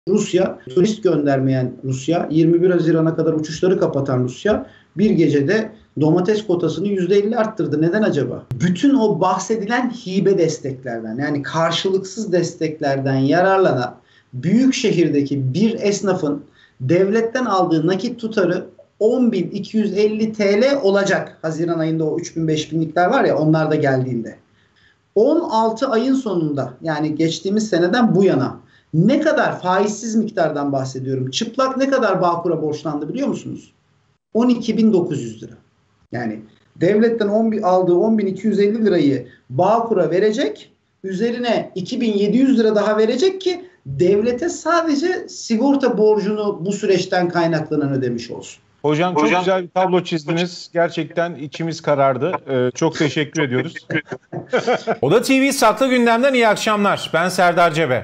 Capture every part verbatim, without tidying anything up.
Rusya, turist göndermeyen Rusya, yirmi bir Haziran'a kadar uçuşları kapatan Rusya bir gecede domates kotasını yüzde elli arttırdı. Neden acaba? Bütün o bahsedilen hibe desteklerden, yani karşılıksız desteklerden yararlanan büyük şehirdeki bir esnafın devletten aldığı nakit tutarı on bin iki yüz elli T L olacak. Haziran ayında o üç bin beş binlikler var ya, onlar da geldiğinde. on altı ayın sonunda, yani geçtiğimiz seneden bu yana ne kadar faizsiz miktardan bahsediyorum. Çıplak ne kadar Bağkur'a borçlandı biliyor musunuz? on iki bin dokuz yüz lira. Yani devletten on, aldığı on bin iki yüz elli lirayı Bağkur'a verecek. Üzerine iki bin yedi yüz lira daha verecek ki devlete sadece sigorta borcunu bu süreçten kaynaklanan ödemiş olsun. Hocam çok Hocam, güzel bir tablo çizdiniz. Gerçekten içimiz karardı. Ee, çok teşekkür ediyoruz. Oda T V Saklı Gündem'den iyi akşamlar. Ben Serdar Cebe.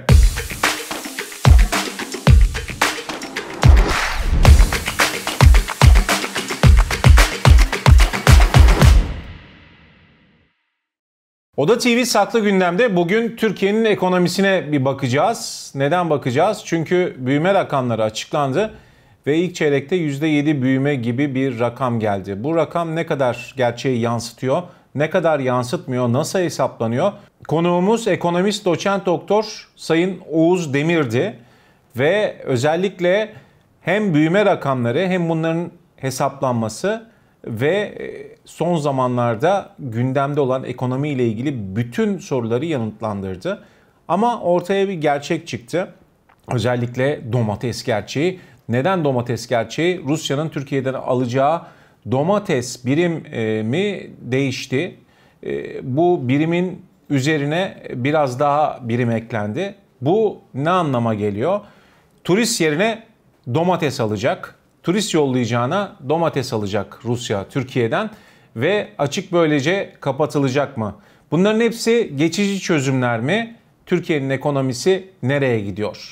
Oda T V Saklı Gündem'de bugün Türkiye'nin ekonomisine bir bakacağız. Neden bakacağız? Çünkü büyüme rakamları açıklandı ve ilk çeyrekte yüzde yedi büyüme gibi bir rakam geldi. Bu rakam ne kadar gerçeği yansıtıyor, ne kadar yansıtmıyor, nasıl hesaplanıyor? Konuğumuz ekonomist doçent doktor Sayın Oğuz Demir'di ve özellikle hem büyüme rakamları hem bunların hesaplanması ve son zamanlarda gündemde olan ekonomi ile ilgili bütün soruları yanıtlandırdı. Ama ortaya bir gerçek çıktı. Özellikle domates gerçeği. Neden domates gerçeği? Rusya'nın Türkiye'den alacağı domates birimi değişti. Bu birimin üzerine biraz daha birim eklendi. Bu ne anlama geliyor? Turist yerine domates alacak. Turist yollayacağına domates alacak Rusya Türkiye'den ve açık böylece kapatılacak mı? Bunların hepsi geçici çözümler mi? Türkiye'nin ekonomisi nereye gidiyor?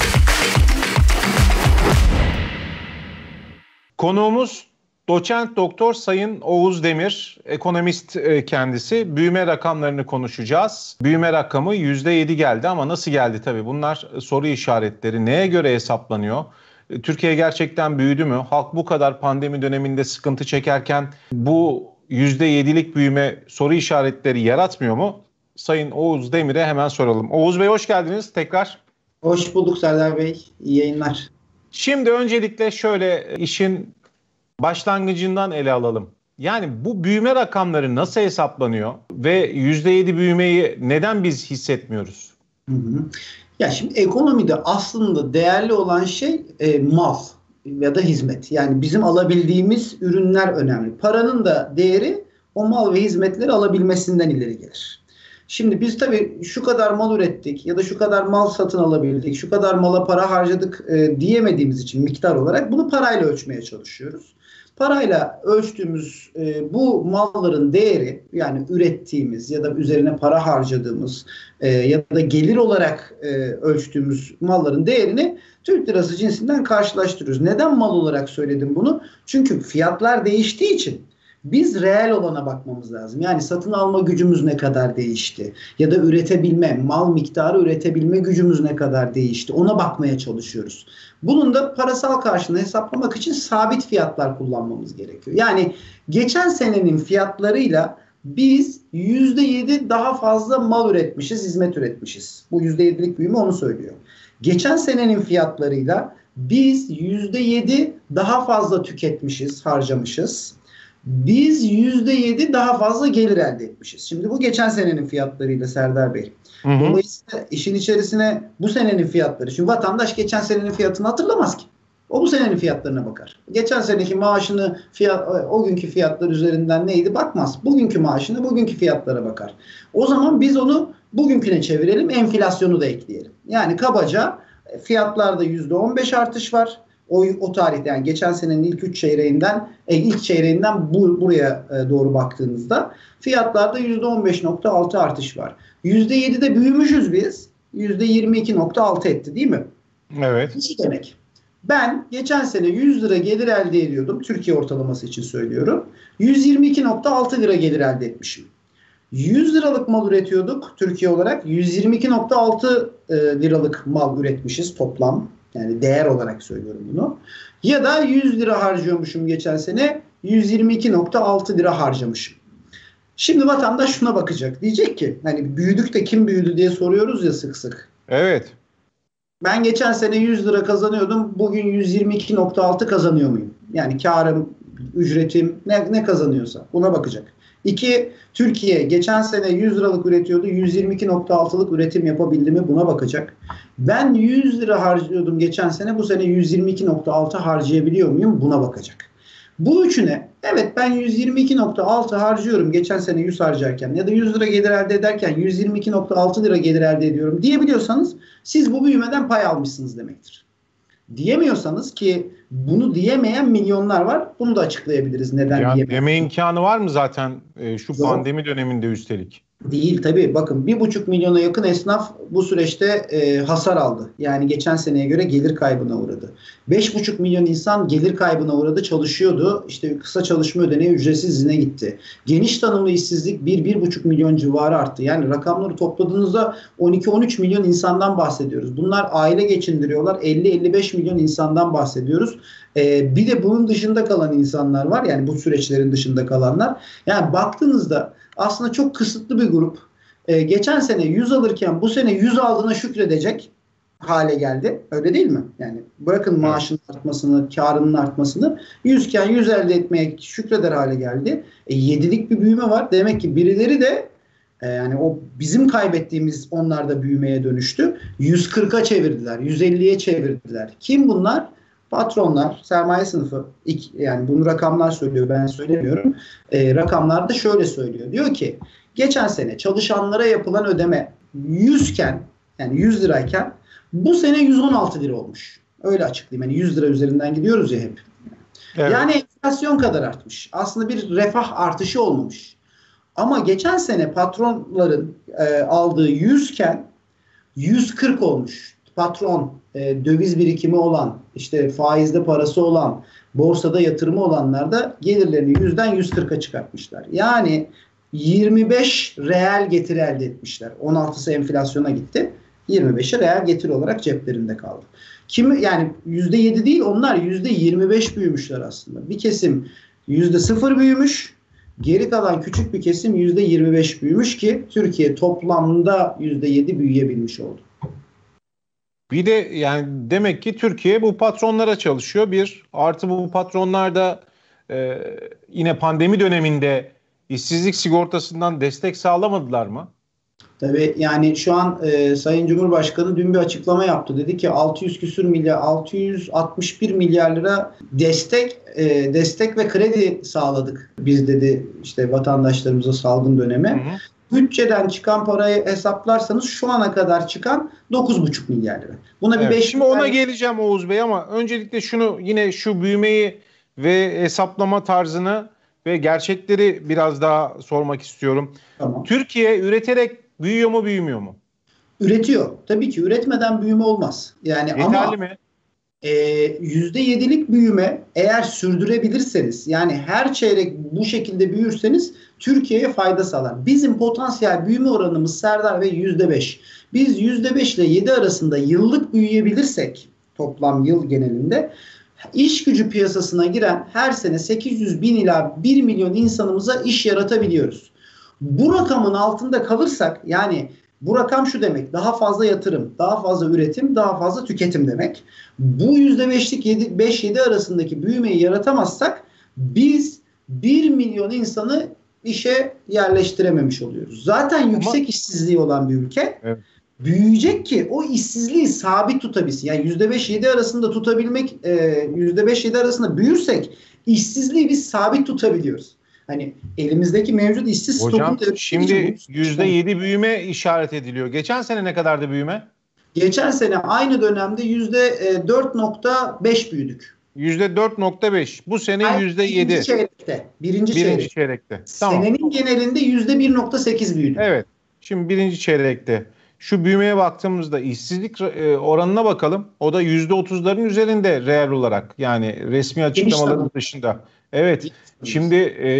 Konuğumuz doçent doktor Sayın Oğuz Demir, ekonomist kendisi. Büyüme rakamlarını konuşacağız. Büyüme rakamı yüzde yedi geldi ama nasıl geldi tabii? Bunlar soru işaretleri. Neye göre hesaplanıyor? Türkiye gerçekten büyüdü mü? Halk bu kadar pandemi döneminde sıkıntı çekerken bu yüzde yedilik büyüme soru işaretleri yaratmıyor mu? Sayın Oğuz Demir'e hemen soralım. Oğuz Bey hoş geldiniz tekrar. Hoş bulduk Serdar Bey. İyi yayınlar. Şimdi öncelikle şöyle işin başlangıcından ele alalım. Yani bu büyüme rakamları nasıl hesaplanıyor ve yüzde yedi büyümeyi neden biz hissetmiyoruz? Hı hı. Ya şimdi ekonomide aslında değerli olan şey e, mal ya da hizmet. Yani bizim alabildiğimiz ürünler önemli. Paranın da değeri o mal ve hizmetleri alabilmesinden ileri gelir. Şimdi biz tabii şu kadar mal ürettik ya da şu kadar mal satın alabildik, şu kadar mala para harcadık e, diyemediğimiz için miktar olarak bunu parayla ölçmeye çalışıyoruz. Parayla ölçtüğümüz e, bu malların değeri, yani ürettiğimiz ya da üzerine para harcadığımız e, ya da gelir olarak e, ölçtüğümüz malların değerini Türk lirası cinsinden karşılaştırıyoruz. Neden mal olarak söyledim bunu? Çünkü fiyatlar değiştiği için biz reel olana bakmamız lazım. Yani satın alma gücümüz ne kadar değişti? Ya da üretebilme, mal miktarı üretebilme gücümüz ne kadar değişti? Ona bakmaya çalışıyoruz. Bunun da parasal karşılığını hesaplamak için sabit fiyatlar kullanmamız gerekiyor. Yani geçen senenin fiyatlarıyla biz yüzde yedi daha fazla mal üretmişiz, hizmet üretmişiz. Bu yüzde yedilik büyüme onu söylüyor. Geçen senenin fiyatlarıyla biz yüzde yedi daha fazla tüketmişiz, harcamışız. Biz yüzde yedi daha fazla gelir elde etmişiz. Şimdi bu geçen senenin fiyatlarıyla Serdar Bey. Hı hı. Dolayısıyla işin içerisine bu senenin fiyatları. Çünkü vatandaş geçen senenin fiyatını hatırlamaz ki. O bu senenin fiyatlarına bakar. Geçen seneki maaşını fiyat, o günkü fiyatlar üzerinden neydi bakmaz. Bugünkü maaşını bugünkü fiyatlara bakar. O zaman biz onu bugünküne çevirelim, enflasyonu da ekleyelim. Yani kabaca fiyatlarda yüzde on beş artış var. O, o tarihte, yani geçen senenin ilk üç çeyreğinden e, ilk çeyreğinden bu, buraya e, doğru baktığınızda fiyatlarda yüzde on beş nokta altı artış var. yüzde yedide büyümüşüz biz. yüzde yirmi iki nokta altı etti değil mi? Evet. Ne demek? Ben geçen sene yüz lira gelir elde ediyordum. Türkiye ortalaması için söylüyorum. yüz yirmi iki nokta altı lira gelir elde etmişim. yüz liralık mal üretiyorduk Türkiye olarak. yüz yirmi iki nokta altı e, liralık mal üretmişiz toplam. Yani değer olarak söylüyorum bunu. Ya da yüz lira harcıyormuşum geçen sene, yüz yirmi iki nokta altı lira harcamışım. Şimdi vatandaş şuna bakacak. Diyecek ki hani büyüdük de kim büyüdü diye soruyoruz ya sık sık. Evet. Ben geçen sene yüz lira kazanıyordum. Bugün yüz yirmi iki nokta altı kazanıyor muyum? Yani karım, ücretim ne, ne kazanıyorsa buna bakacak. İki, Türkiye geçen sene yüz liralık üretiyordu. yüz yirmi iki nokta altılık üretim yapabildi mi? Buna bakacak. Ben yüz lira harcıyordum geçen sene. Bu sene yüz yirmi iki nokta altı harcayabiliyor muyum? Buna bakacak. Bu üçüne evet ben yüz yirmi iki nokta altı harcıyorum geçen sene yüz harcarken ya da yüz lira gelir elde ederken yüz yirmi iki nokta altı lira gelir elde ediyorum diyebiliyorsanız siz bu büyümeden pay almışsınız demektir. Diyemiyorsanız ki bunu diyemeyen milyonlar var. Bunu da açıklayabiliriz. Neden yani diyemiyorsunuz? deme imkanı var mı zaten e, şu Zor. Pandemi döneminde üstelik? Değil tabii. Bakın bir buçuk milyona yakın esnaf bu süreçte e, hasar aldı. Yani geçen seneye göre gelir kaybına uğradı. Beş buçuk milyon insan gelir kaybına uğradı, çalışıyordu. İşte kısa çalışma ödeneği ücretsiz izine gitti. Geniş tanımlı işsizlik bir bir buçuk milyon civarı arttı. Yani rakamları topladığınızda on iki on üç milyon insandan bahsediyoruz. Bunlar aile geçindiriyorlar. elli elli beş milyon insandan bahsediyoruz. E, bir de bunun dışında kalan insanlar var. Yani bu süreçlerin dışında kalanlar. Yani baktığınızda aslında çok kısıtlı bir grup. Ee, geçen sene yüz alırken bu sene yüz aldığına şükredecek hale geldi. Öyle değil mi? Yani bırakın maaşın artmasını, karının artmasını. yüz iken yüz elde etmeye şükreder hale geldi. E, yedilik bir büyüme var. Demek ki birileri de e, yani o bizim kaybettiğimiz onlar da büyümeye dönüştü. yüz kırka çevirdiler. yüz elliye çevirdiler. Kim bunlar? Patronlar, sermaye sınıfı, yani bunu rakamlar söylüyor, ben söylemiyorum. E, rakamlar da şöyle söylüyor. Diyor ki geçen sene çalışanlara yapılan ödeme yüz iken yani yüz lirayken bu sene yüz on altı lira olmuş. Öyle açıklayayım. Yani yüz lira üzerinden gidiyoruz ya hep. Evet. Yani enflasyon kadar artmış. Aslında bir refah artışı olmamış. Ama geçen sene patronların e, aldığı yüz iken yüz kırk olmuş. Patron, e, döviz birikimi olan, işte faizde parası olan, borsada yatırımı olanlar da gelirlerini yüzden yüz kırka çıkartmışlar. Yani yirmi beş reel getiri elde etmişler. on altısı enflasyona gitti. yirmi beşi reel getiri olarak ceplerinde kaldı. Kimi yani yüzde yedi değil, onlar yüzde yirmi beş büyümüşler aslında. Bir kesim yüzde sıfır büyümüş. Geri kalan küçük bir kesim yüzde yirmi beş büyümüş ki Türkiye toplamda yüzde yedi büyüyebilmiş oldu. Bir de yani demek ki Türkiye bu patronlara çalışıyor. Bir artı bu patronlar da e, yine pandemi döneminde işsizlik sigortasından destek sağlamadılar mı? Tabii yani şu an e, Sayın Cumhurbaşkanı dün bir açıklama yaptı. Dedi ki altı yüz küsür milyar, altı yüz altmış bir milyar lira destek e, destek ve kredi sağladık. Biz dedi işte vatandaşlarımıza salgın dönemi. Hı hı. Bütçeden çıkan parayı hesaplarsanız şu ana kadar çıkan dokuz buçuk milyar lira. Buna bir evet, beş şimdi ona geleceğim Oğuz Bey ama öncelikle şunu yine şu büyümeyi ve hesaplama tarzını ve gerçekleri biraz daha sormak istiyorum. Tamam. Türkiye üreterek büyüyor mu büyümüyor mu? Üretiyor. Tabii ki üretmeden büyüme olmaz. Yani yeterli ama mi? E, yüzde yedilik büyüme eğer sürdürebilirseniz yani her çeyrek bu şekilde büyürseniz Türkiye'ye fayda sağlar. Bizim potansiyel büyüme oranımız Serdar Bey yüzde beş. Biz yüzde beş ile yedi arasında yıllık büyüyebilirsek toplam yıl genelinde iş gücü piyasasına giren her sene sekiz yüz bin ila bir milyon insanımıza iş yaratabiliyoruz. Bu rakamın altında kalırsak yani bu rakam şu demek: daha fazla yatırım, daha fazla üretim, daha fazla tüketim demek. Bu yüzde beşlik beş yedi arasındaki büyümeyi yaratamazsak biz bir milyon insanı işe yerleştirememiş oluyoruz. Zaten yüksek Ama, işsizliği olan bir ülke evet. büyüyecek ki o işsizliği sabit tutabilsin. Yani yüzde beş yedi arasında tutabilmek, yüzde beş yedi arasında büyürsek işsizliği biz sabit tutabiliyoruz. Hani elimizdeki mevcut işsiz Hocam şimdi yüzde yedi büyüme işaret ediliyor. Geçen sene ne kadardı büyüme? Geçen sene aynı dönemde yüzde dört nokta beş büyüdük. yüzde dört nokta beş. Bu sene yüzde yedi. Birinci çeyrekte. Birinci, birinci çeyrek. çeyrekte. Tamam. Senenin genelinde yüzde bir nokta sekiz büyüdük. Evet. Şimdi birinci çeyrekte. Şu büyümeye baktığımızda işsizlik oranına bakalım. O da yüzde otuzların üzerinde reel olarak. Yani resmi açıklamaların dışında. Evet. Şimdi e,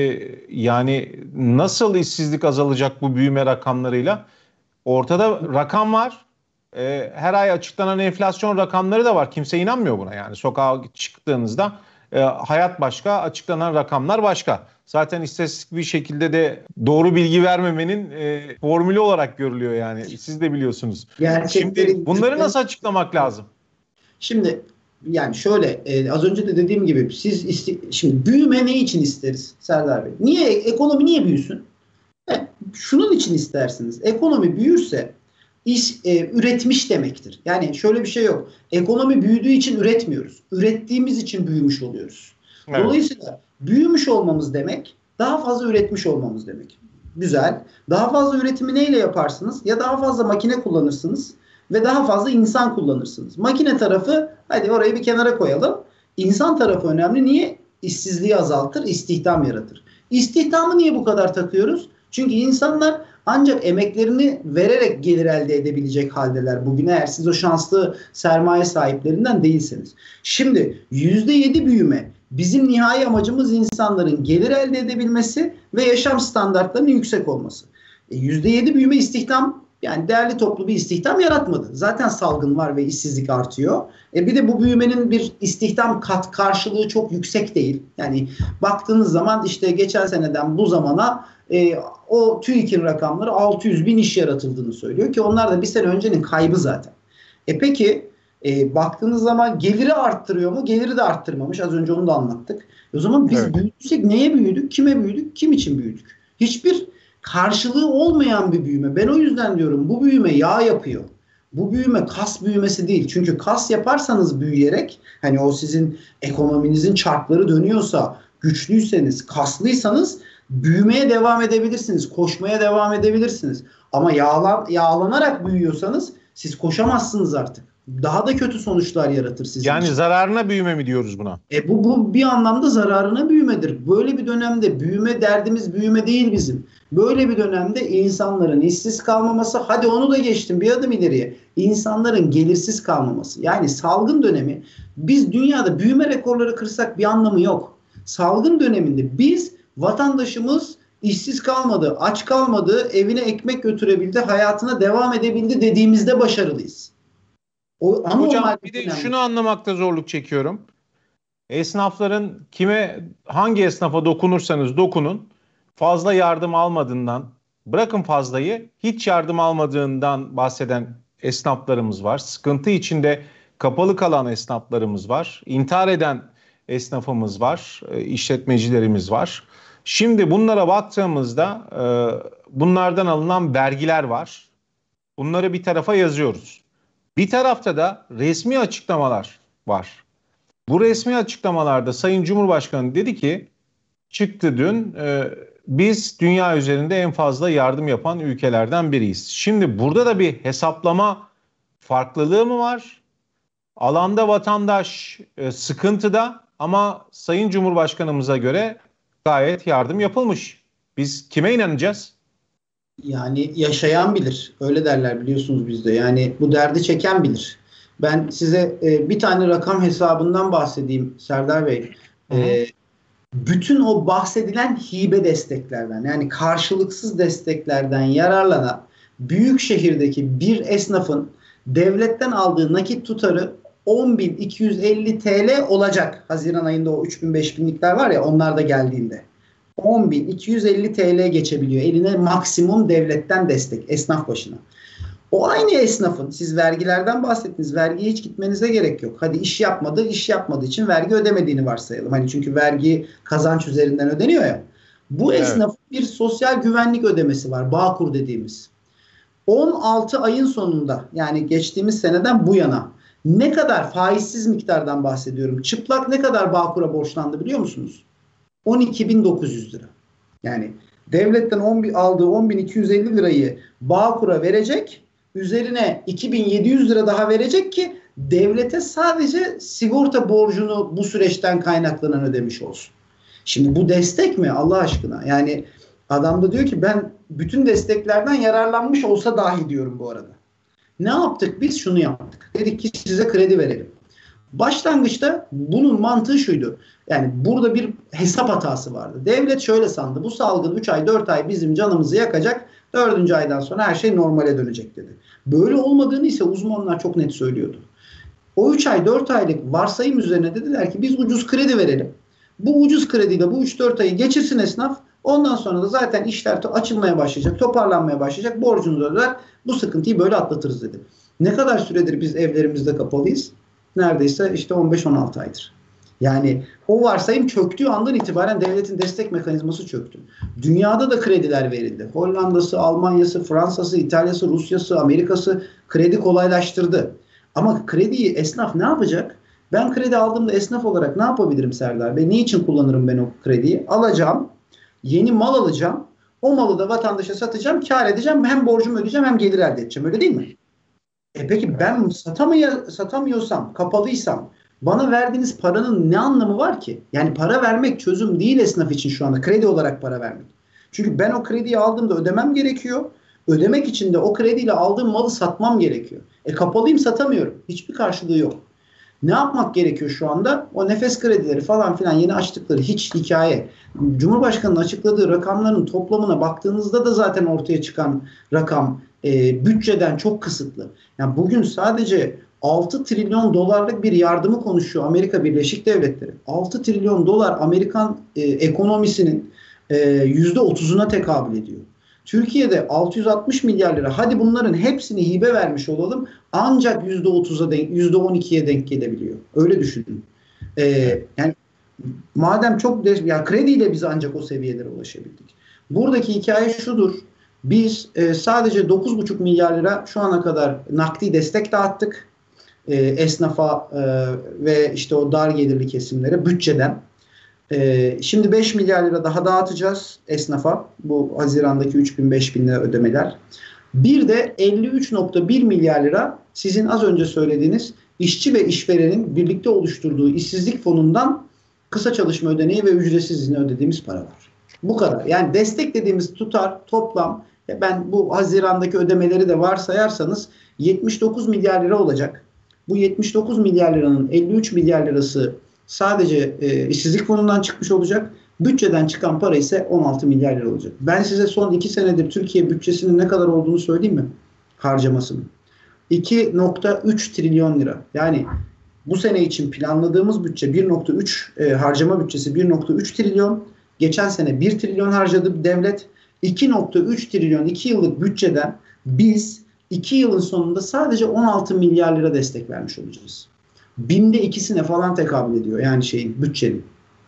yani nasıl işsizlik azalacak bu büyüme rakamlarıyla? Ortada rakam var. e, her ay açıklanan enflasyon rakamları da var. Kimse inanmıyor buna yani. Sokağa çıktığınızda e, hayat başka, açıklanan rakamlar başka. Zaten istatistik bir şekilde de doğru bilgi vermemenin e, formülü olarak görülüyor yani. Siz de biliyorsunuz. Gerçekleri, Şimdi bunları nasıl açıklamak lazım? Şimdi yani şöyle e, az önce de dediğim gibi siz isti- şimdi büyüme ne için isteriz Serdar Bey? Niye ekonomi niye büyüsün? E, şunun için istersiniz. Ekonomi büyürse iş e, üretmiş demektir. Yani şöyle bir şey yok. Ekonomi büyüdüğü için üretmiyoruz. Ürettiğimiz için büyümüş oluyoruz. Evet. Dolayısıyla büyümüş olmamız demek daha fazla üretmiş olmamız demek. Güzel. Daha fazla üretimi neyle yaparsınız? Ya daha fazla makine kullanırsınız ve daha fazla insan kullanırsınız. Makine tarafı hadi orayı bir kenara koyalım. İnsan tarafı önemli. Niye? İşsizliği azaltır, istihdam yaratır. İstihdamı niye bu kadar takıyoruz? Çünkü insanlar ancak emeklerini vererek gelir elde edebilecek haldeler bugün, eğer siz o şanslı sermaye sahiplerinden değilseniz. Şimdi yüzde yedi büyüme, bizim nihai amacımız insanların gelir elde edebilmesi ve yaşam standartlarının yüksek olması. E, yüzde yedi büyüme istihdam, yani değerli toplu bir istihdam yaratmadı. Zaten salgın var ve işsizlik artıyor. E bir de bu büyümenin bir istihdam kat karşılığı çok yüksek değil. Yani baktığınız zaman işte geçen seneden bu zamana e, o TÜİK'in rakamları altı yüz bin iş yaratıldığını söylüyor ki onlar da bir sene öncenin kaybı zaten. E peki e, baktığınız zaman geliri arttırıyor mu? Geliri de arttırmamış. Az önce onu da anlattık. O zaman biz Evet. büyüdüysek neye büyüdük? Kime büyüdük? Kim için büyüdük? Hiçbir karşılığı olmayan bir büyüme. Ben o yüzden diyorum bu büyüme yağ yapıyor. Bu büyüme kas büyümesi değil. Çünkü kas yaparsanız büyüyerek, hani o sizin ekonominizin çarkları dönüyorsa, güçlüyseniz, kaslıysanız büyümeye devam edebilirsiniz. Koşmaya devam edebilirsiniz. Ama yağlan, yağlanarak büyüyorsanız siz koşamazsınız artık. Daha da kötü sonuçlar yaratır sizin Yani için. zararına büyüme mi diyoruz buna? E bu, bu bir anlamda zararına büyümedir. Böyle bir dönemde büyüme derdimiz büyüme değil bizim. Böyle bir dönemde insanların işsiz kalmaması, hadi onu da geçtim bir adım ileriye. İnsanların gelirsiz kalmaması. Yani salgın dönemi, biz dünyada büyüme rekorları kırsak bir anlamı yok. Salgın döneminde biz, vatandaşımız işsiz kalmadı, aç kalmadı, evine ekmek götürebildi, hayatına devam edebildi dediğimizde başarılıyız. O, Hocam bir de şunu anlamakta zorluk çekiyorum. Esnafların kime, hangi esnafa dokunursanız dokunun, fazla yardım almadığından, bırakın fazlayı, hiç yardım almadığından bahseden esnaflarımız var. Sıkıntı içinde kapalı kalan esnaflarımız var. İntihar eden esnafımız var, işletmecilerimiz var. Şimdi bunlara baktığımızda bunlardan alınan vergiler var. Bunları bir tarafa yazıyoruz. Bir tarafta da resmi açıklamalar var. Bu resmi açıklamalarda Sayın Cumhurbaşkanı dedi ki, çıktı dün, e, biz dünya üzerinde en fazla yardım yapan ülkelerden biriyiz. Şimdi burada da bir hesaplama farklılığı mı var? Alanda vatandaş e, sıkıntıda ama Sayın Cumhurbaşkanımıza göre gayet yardım yapılmış. Biz kime inanacağız? Yani yaşayan bilir. Öyle derler biliyorsunuz bizde. Yani bu derdi çeken bilir. Ben size e, bir tane rakam hesabından bahsedeyim Serdar Bey. E, bütün o bahsedilen hibe desteklerden, yani karşılıksız desteklerden yararlanan büyük şehirdeki bir esnafın devletten aldığı nakit tutarı on bin iki yüz elli T L olacak. Haziran ayında o üç bin beş binlikler var ya, onlar da geldiğinde. on bin iki yüz elli T L geçebiliyor. Eline maksimum devletten destek esnaf başına. O aynı esnafın, siz vergilerden bahsettiniz. Vergiye hiç gitmenize gerek yok. Hadi iş yapmadı, iş yapmadığı için vergi ödemediğini varsayalım. Hani çünkü vergi kazanç üzerinden ödeniyor ya. Bu Evet. esnafın bir sosyal güvenlik ödemesi var. Bağkur dediğimiz. on altı ayın sonunda, yani geçtiğimiz seneden bu yana ne kadar faizsiz miktardan bahsediyorum. Çıplak ne kadar Bağkur'a borçlandı biliyor musunuz? on iki bin dokuz yüz lira. Yani devletten on, aldığı on bin iki yüz elli lirayı Bağkur'a verecek, üzerine iki bin yedi yüz lira daha verecek ki devlete sadece sigorta borcunu bu süreçten kaynaklanan ödemiş olsun. Şimdi bu destek mi Allah aşkına? Yani adam da diyor ki ben bütün desteklerden yararlanmış olsa dahi diyorum bu arada. Ne yaptık? Biz şunu yaptık. Dedik ki size kredi verelim. Başlangıçta bunun mantığı şuydu. Yani burada bir hesap hatası vardı. Devlet şöyle sandı. Bu salgın üç ay dört ay bizim canımızı yakacak. Dördüncü aydan sonra her şey normale dönecek dedi. Böyle olmadığını ise uzmanlar çok net söylüyordu. O üç ay dört aylık varsayım üzerine dediler ki biz ucuz kredi verelim. Bu ucuz krediyle bu üç dört ayı geçirsin esnaf. Ondan sonra da zaten işler açılmaya başlayacak, toparlanmaya başlayacak. Borcunu da öder. Bu sıkıntıyı böyle atlatırız dedi. Ne kadar süredir biz evlerimizde kapalıyız? Neredeyse işte on beş on altı aydır. Yani o varsayım çöktüğü andan itibaren devletin destek mekanizması çöktü. Dünyada da krediler verildi. Hollanda'sı, Almanya'sı, Fransa'sı, İtalya'sı, Rusya'sı, Amerika'sı kredi kolaylaştırdı. Ama krediyi esnaf ne yapacak? Ben kredi aldığımda esnaf olarak ne yapabilirim Serdar Bey? Niçin kullanırım ben o krediyi? Alacağım, yeni mal alacağım, o malı da vatandaşa satacağım, kar edeceğim, hem borcumu ödeyeceğim hem gelir elde edeceğim. Öyle değil mi? E peki ben satamaya, satamıyorsam, kapalıysam bana verdiğiniz paranın ne anlamı var ki? Yani para vermek çözüm değil esnaf için şu anda. Kredi olarak para vermek. Çünkü ben o krediyi aldığımda ödemem gerekiyor. Ödemek için de o krediyle aldığım malı satmam gerekiyor. E kapalıyım, satamıyorum. Hiçbir karşılığı yok. Ne yapmak gerekiyor şu anda? O nefes kredileri falan filan yeni açtıkları hiç hikaye. Cumhurbaşkanı'nın açıkladığı rakamların toplamına baktığınızda da zaten ortaya çıkan rakam e, bütçeden çok kısıtlı. Yani bugün sadece altı trilyon dolarlık bir yardımı konuşuyor Amerika Birleşik Devletleri. altı trilyon dolar Amerikan e, ekonomisinin e, yüzde otuzuna tekabül ediyor. Türkiye'de altı yüz altmış milyar lira. Hadi bunların hepsini hibe vermiş olalım. Ancak yüzde otuza denk, yüzde on ikiye denk gelebiliyor. Öyle düşünün. Ee, yani madem çok de, ya krediyle biz ancak o seviyelere ulaşabildik. Buradaki hikaye şudur. Biz e, sadece dokuz buçuk milyar lira şu ana kadar nakdi destek dağıttık. E, esnafa e, ve işte o dar gelirli kesimlere bütçeden. Ee, şimdi beş milyar lira daha dağıtacağız esnafa. Bu Haziran'daki üç bin beş bin lira ödemeler. Bir de elli üç nokta bir milyar lira sizin az önce söylediğiniz işçi ve işverenin birlikte oluşturduğu işsizlik fonundan kısa çalışma ödeneği ve ücretsiz izne ödediğimiz para var. Bu kadar. Yani destek dediğimiz tutar toplam, ben bu Haziran'daki ödemeleri de varsayarsanız yetmiş dokuz milyar lira olacak. Bu yetmiş dokuz milyar liranın elli üç milyar lirası sadece e, işsizlik fonundan çıkmış olacak. Bütçeden çıkan para ise on altı milyar lira olacak. Ben size son iki senedir Türkiye bütçesinin ne kadar olduğunu söyleyeyim mi? Harcamasının. iki nokta üç trilyon lira. Yani bu sene için planladığımız bütçe bir nokta üç e, harcama bütçesi bir nokta üç trilyon. Geçen sene bir trilyon harcadı devlet. iki nokta üç trilyon iki yıllık bütçeden biz iki yılın sonunda sadece on altı milyar lira destek vermiş olacağız. Binde ikisine falan tekabül ediyor yani şeyin, bütçenin.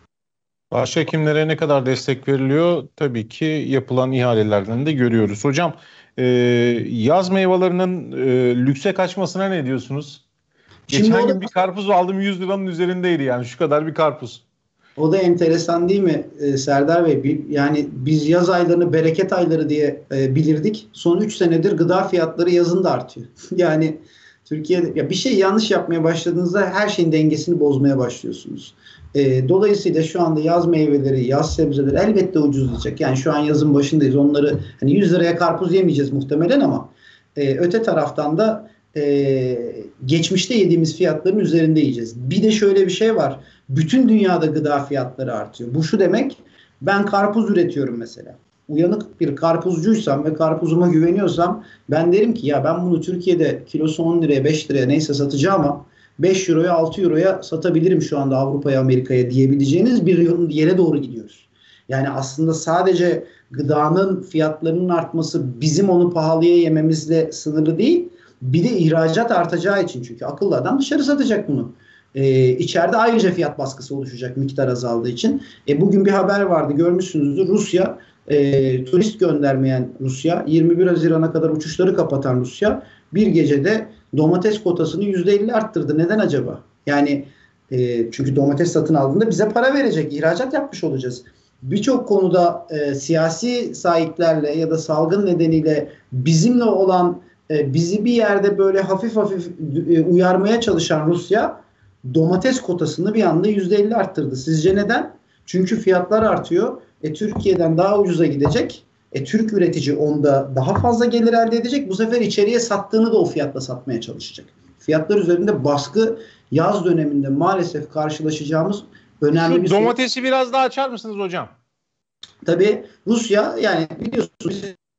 Başhekimlere ne kadar destek veriliyor? Tabii ki yapılan ihalelerden de görüyoruz. Hocam e, yaz meyvelerinin e, lükse kaçmasına ne diyorsunuz? Şimdi Geçen gün da, bir karpuz aldım, yüz liranın üzerindeydi yani, şu kadar bir karpuz. O da enteresan değil mi e, Serdar Bey? Yani biz yaz aylarını bereket ayları diye e, bilirdik. Son üç senedir gıda fiyatları yazın da artıyor. Yani Türkiye'de ya bir şey yanlış yapmaya başladığınızda her şeyin dengesini bozmaya başlıyorsunuz. E, dolayısıyla şu anda yaz meyveleri, yaz sebzeleri elbette ucuzlayacak. Yani şu an yazın başındayız. Onları hani yüz liraya karpuz yemeyeceğiz muhtemelen ama e, öte taraftan da e, geçmişte yediğimiz fiyatların üzerinde yiyeceğiz. Bir de şöyle bir şey var. Bütün dünyada gıda fiyatları artıyor. Bu şu demek, ben karpuz üretiyorum mesela. Uyanık bir karpuzcuysam ve karpuzuma güveniyorsam ben derim ki ya ben bunu Türkiye'de kilosu on liraya beş liraya neyse satacağım ama beş euroya altı euroya satabilirim şu anda Avrupa'ya Amerika'ya diyebileceğiniz bir yere doğru gidiyoruz. Yani aslında sadece gıdanın fiyatlarının artması bizim onu pahalıya yememizle sınırlı değil. Bir de ihracat artacağı için, çünkü akıllı adam dışarı satacak bunu. Ee, içeride ayrıca fiyat baskısı oluşacak miktar azaldığı için. E, bugün bir haber vardı, görmüşsünüzdür. Rusya, e, turist göndermeyen Rusya, yirmi bir Haziran'a kadar uçuşları kapatan Rusya bir gecede domates kotasını yüzde elli arttırdı. Neden acaba? Yani e, çünkü domates satın aldığında bize para verecek, ihracat yapmış olacağız. Birçok konuda e, siyasi sahiplerle ya da salgın nedeniyle bizimle olan, e, bizi bir yerde böyle hafif hafif e, uyarmaya çalışan Rusya domates kotasını bir anda yüzde elli arttırdı. Sizce neden? Çünkü fiyatlar artıyor. E, Türkiye'den daha ucuza gidecek. E, Türk üretici onda daha fazla gelir elde edecek. Bu sefer içeriye sattığını da o fiyatla satmaya çalışacak. Fiyatlar üzerinde baskı yaz döneminde maalesef karşılaşacağımız önemli Şu bir domatesi sorun. Biraz daha açar mısınız hocam? Tabii Rusya, yani biliyorsunuz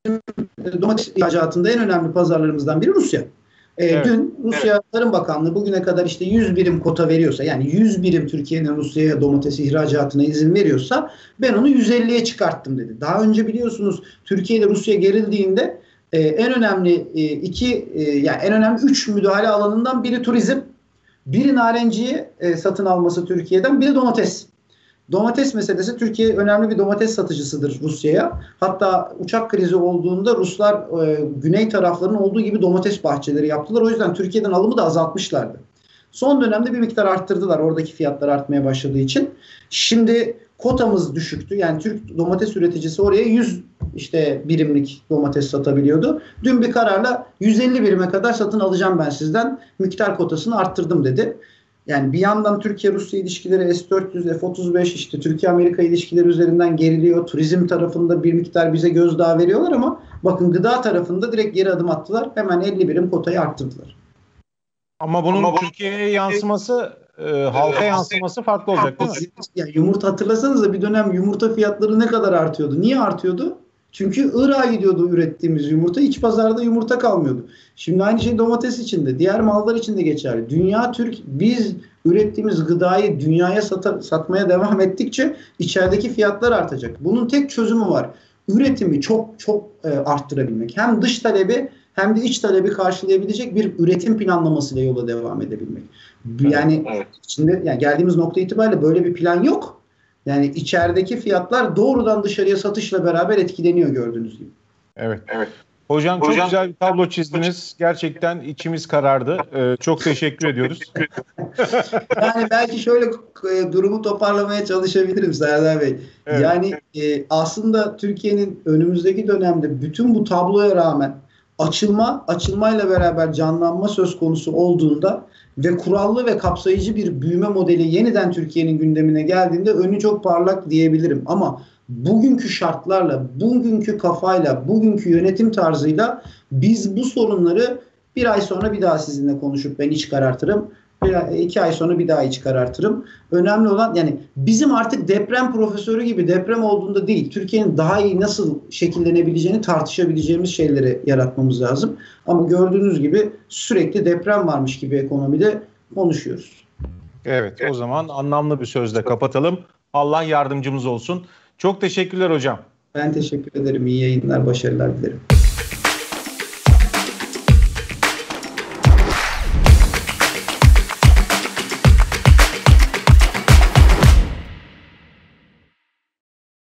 domates ihracatında en önemli pazarlarımızdan biri Rusya. E, evet. Dün Rusya evet. Tarım Bakanlığı bugüne kadar işte yüz birim kota veriyorsa, yani yüz birim Türkiye'nin Rusya'ya domates ihracatına izin veriyorsa ben onu yüz elliye çıkarttım dedi. Daha önce biliyorsunuz Türkiye ile Rusya gerildiğinde e, en önemli e, iki e, yani en önemli üç müdahale alanından biri turizm, biri narenciye e, satın alması Türkiye'den, biri domates. Domates meselesi, Türkiye önemli bir domates satıcısıdır Rusya'ya. Hatta uçak krizi olduğunda Ruslar e, güney taraflarının olduğu gibi domates bahçeleri yaptılar. O yüzden Türkiye'den alımı da azaltmışlardı. Son dönemde bir miktar arttırdılar oradaki fiyatlar artmaya başladığı için. Şimdi kotamız düşüktü. Yani Türk domates üreticisi oraya yüz işte birimlik domates satabiliyordu. Dün bir kararla yüz elli birime kadar satın alacağım ben sizden. Miktar kotasını arttırdım dedi. Yani bir yandan Türkiye-Rusya ilişkileri S dört yüz, F otuz beş, işte Türkiye-Amerika ilişkileri üzerinden geriliyor. Turizm tarafında bir miktar bize gözdağı veriyorlar ama bakın gıda tarafında direkt geri adım attılar. Hemen elli birim kotayı arttırdılar. Ama bunun ama Türkiye'ye yansıması, e, halka yansıması farklı olacak değil mi? Yani yumurta, hatırlasanıza bir dönem yumurta fiyatları ne kadar artıyordu? Niye artıyordu? Çünkü Irak'a gidiyordu ürettiğimiz yumurta. İç pazarda yumurta kalmıyordu. Şimdi aynı şey domates için de, diğer mallar için de geçerli. Dünya Türk, biz ürettiğimiz gıdayı dünyaya sata, satmaya devam ettikçe içerideki fiyatlar artacak. Bunun tek çözümü var. Üretimi çok çok e, arttırabilmek. Hem dış talebi hem de iç talebi karşılayabilecek bir üretim planlamasıyla yola devam edebilmek. Yani evet, evet. Şimdi yani geldiğimiz nokta itibariyle böyle bir plan yok. Yani içerideki fiyatlar doğrudan dışarıya satışla beraber etkileniyor gördüğünüz gibi. Evet. Evet. Hocam, Hocam çok güzel bir tablo çizdiniz. Gerçekten içimiz karardı. Ee, çok teşekkür ediyoruz. Yani belki şöyle e, durumu toparlamaya çalışabilirim Serdar Bey. Evet. Yani e, aslında Türkiye'nin önümüzdeki dönemde bütün bu tabloya rağmen açılma, açılmayla beraber canlanma söz konusu olduğunda ve kurallı ve kapsayıcı bir büyüme modeli yeniden Türkiye'nin gündemine geldiğinde önü çok parlak diyebilirim. Ama bugünkü şartlarla, bugünkü kafayla, bugünkü yönetim tarzıyla biz bu sorunları bir ay sonra bir daha sizinle konuşup ben iç karartırım. Bir, iki ay sonra bir daha iç karartırım. Önemli olan yani bizim artık deprem profesörü gibi deprem olduğunda değil, Türkiye'nin daha iyi nasıl şekillenebileceğini tartışabileceğimiz şeyleri yaratmamız lazım. Ama gördüğünüz gibi sürekli deprem varmış gibi ekonomide konuşuyoruz. Evet, o zaman anlamlı bir sözle kapatalım. Allah yardımcımız olsun. Çok teşekkürler hocam. Ben teşekkür ederim. İyi yayınlar, başarılar dilerim.